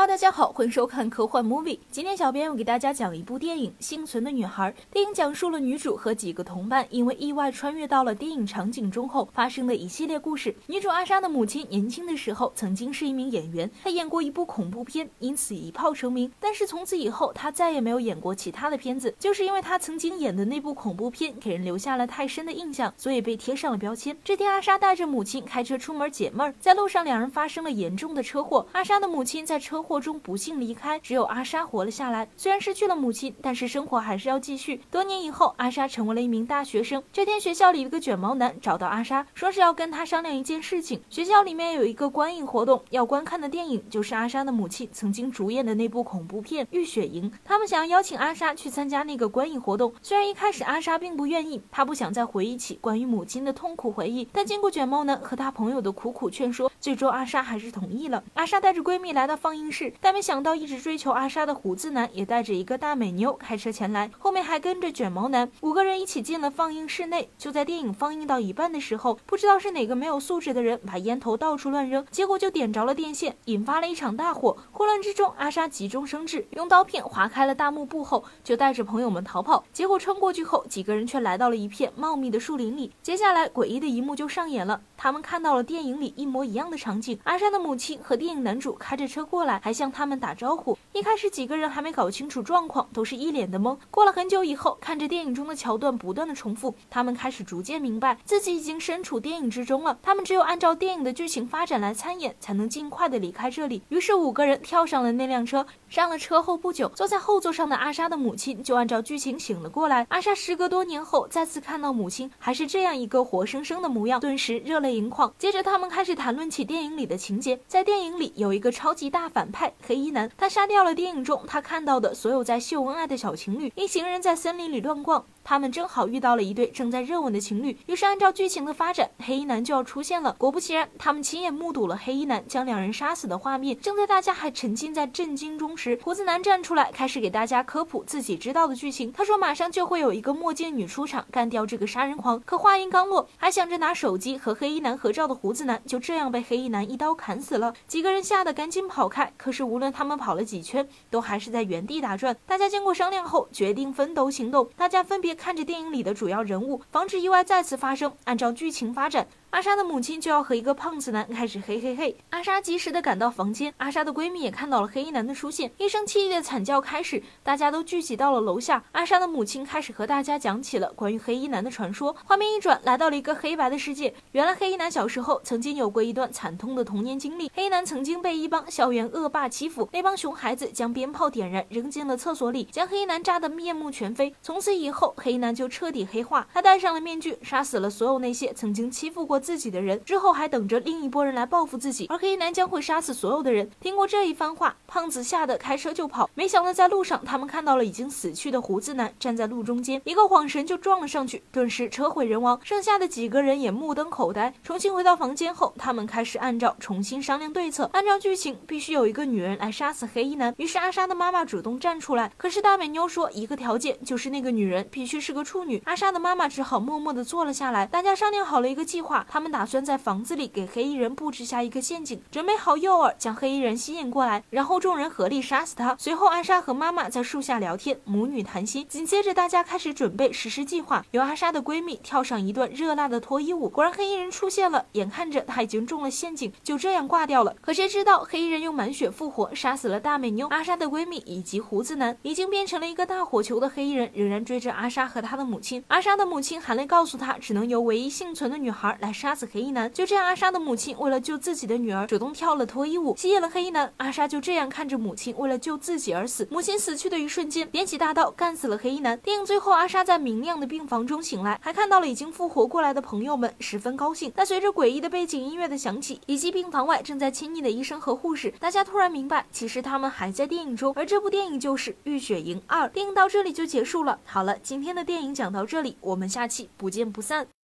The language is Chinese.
大家好，欢迎收看科幻 movie。今天小编要给大家讲一部电影《幸存的女孩》。电影讲述了女主和几个同伴因为意外穿越到了电影场景中后发生的一系列故事。女主阿莎的母亲年轻的时候曾经是一名演员，她演过一部恐怖片，因此一炮成名。但是从此以后，她再也没有演过其他的片子，就是因为她曾经演的那部恐怖片给人留下了太深的印象，所以被贴上了标签。这天，阿莎带着母亲开车出门解闷儿，在路上两人发生了严重的车祸。阿莎的母亲在车祸中不幸离开，只有阿莎活了下来。虽然失去了母亲，但是生活还是要继续。多年以后，阿莎成为了一名大学生。这天，学校里一个卷毛男找到阿莎，说是要跟她商量一件事情。学校里面有一个观影活动，要观看的电影就是阿莎的母亲曾经主演的那部恐怖片《浴血营》。他们想要邀请阿莎去参加那个观影活动。虽然一开始阿莎并不愿意，她不想再回忆起关于母亲的痛苦回忆，但经过卷毛男和他朋友的苦苦劝说，最终阿莎还是同意了。阿莎带着闺蜜来到放映室，但没想到一直追求阿莎的胡子男也带着一个大美妞开车前来，后面还跟着卷毛男。5个人一起进了放映室内。就在电影放映到一半的时候，不知道是哪个没有素质的人把烟头到处乱扔，结果就点着了电线，引发了一场大火。混乱之中，阿莎急中生智，用刀片划开了大幕布后，就带着朋友们逃跑。结果穿过去后，几个人却来到了一片茂密的树林里。接下来诡异的一幕就上演了，他们看到了电影里一模一样的场景，阿莎的母亲和电影男主开着车过来，还向他们打招呼。一开始几个人还没搞清楚状况，都是一脸的懵。过了很久以后，看着电影中的桥段不断的重复，他们开始逐渐明白自己已经身处电影之中了，他们只有按照电影的剧情发展来参演，才能尽快的离开这里。于是5个人跳上了那辆车。上了车后不久，坐在后座上的阿莎的母亲就按照剧情醒了过来。阿莎时隔多年后再次看到母亲还是这样一个活生生的模样，顿时热泪盈眶。接着他们开始谈论起电影里的情节。在电影里有一个超级大反派黑衣男，他杀掉了电影中他看到的所有在秀恩爱的小情侣。一行人在森林里乱逛，他们正好遇到了一对正在热吻的情侣，于是按照剧情的发展，黑衣男就要出现了。果不其然，他们亲眼目睹了黑衣男将两人杀死的画面。正在大家还沉浸在震惊中时，胡子男站出来开始给大家科普自己知道的剧情。他说马上就会有一个墨镜女出场干掉这个杀人狂。可话音刚落，还想着拿手机和黑衣男合照的胡子男就这样被黑衣男一刀砍死了。几个人吓得赶紧跑开，可是无论他们跑了几圈，都还是在原地打转。大家经过商量后决定分头行动，大家分别看着电影里的主要人物，防止意外再次发生。按照剧情发展，阿莎的母亲就要和一个胖子男开始嘿嘿嘿。阿莎及时的赶到房间，阿莎的闺蜜也看到了黑衣男的出现，一声凄厉的惨叫开始，大家都聚集到了楼下。阿莎的母亲开始和大家讲起了关于黑衣男的传说。画面一转，来到了一个黑白的世界。原来黑衣男小时候曾经有过一段惨痛的童年经历。黑衣男曾经被一帮校园恶霸欺负，那帮熊孩子将鞭炮点燃扔进了厕所里，将黑衣男炸得面目全非。从此以后，黑衣男就彻底黑化，他戴上了面具，杀死了所有那些曾经欺负过自己的人，之后还等着另一拨人来报复自己，而黑衣男将会杀死所有的人。听过这一番话，胖子吓得开车就跑。没想到在路上，他们看到了已经死去的胡子男站在路中间，一个晃神就撞了上去，顿时车毁人亡。剩下的几个人也目瞪口呆。重新回到房间后，他们开始按照重新商量对策。按照剧情，必须有一个女人来杀死黑衣男，于是阿莎的妈妈主动站出来。可是大美妞说一个条件，就是那个女人必须是个处女。阿莎的妈妈只好默默地坐了下来。大家商量好了一个计划，他们打算在房子里给黑衣人布置下一个陷阱，准备好诱饵将黑衣人吸引过来，然后众人合力杀死他。随后阿莎和妈妈在树下聊天，母女谈心。紧接着大家开始准备实施计划，由阿莎的闺蜜跳上一段热辣的脱衣舞。果然黑衣人出现了，眼看着他已经中了陷阱，就这样挂掉了。可谁知道黑衣人用满血复活，杀死了大美妞、阿莎的闺蜜以及胡子男。已经变成了一个大火球的黑衣人仍然追着阿莎和她的母亲。阿莎的母亲含泪告诉她，只能由唯一幸存的女孩来杀死黑衣男。就这样，阿莎的母亲为了救自己的女儿，主动跳了脱衣舞，吸引了黑衣男。阿莎就这样看着母亲为了救自己而死。母亲死去的一瞬间，点起大刀干死了黑衣男。电影最后，阿莎在明亮的病房中醒来，还看到了已经复活过来的朋友们，十分高兴。但随着诡异的背景音乐的响起，以及病房外正在亲昵的医生和护士，大家突然明白，其实他们还在电影中，而这部电影就是《浴血营2》。电影到这里就结束了。好了，今天的电影讲到这里，我们下期不见不散。